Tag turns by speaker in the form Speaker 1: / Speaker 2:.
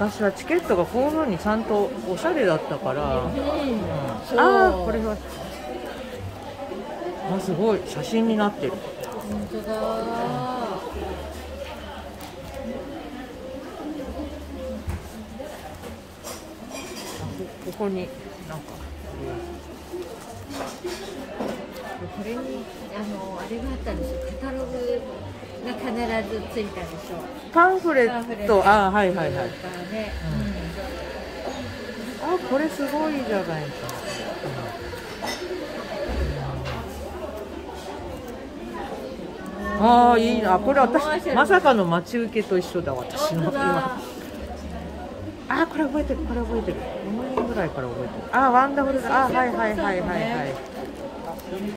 Speaker 1: 昔はチケットがこういう風にちゃんとおしゃれだったから、ああこれはすごい写真になってる。
Speaker 2: 本当だ。
Speaker 1: ここになんか
Speaker 2: これにあれがあったんですよ。カタログが必ずついたでしょ。
Speaker 1: パンフレット、はいはいはい。
Speaker 2: ね、
Speaker 1: これすごいじゃないか。いいな。これ私まさかの待ち受けと一緒だ。私の今。これ覚えてる、これ覚えてる。5万円ぐらいから覚えてる。ワンダフルだ。はいはいはいはいはい。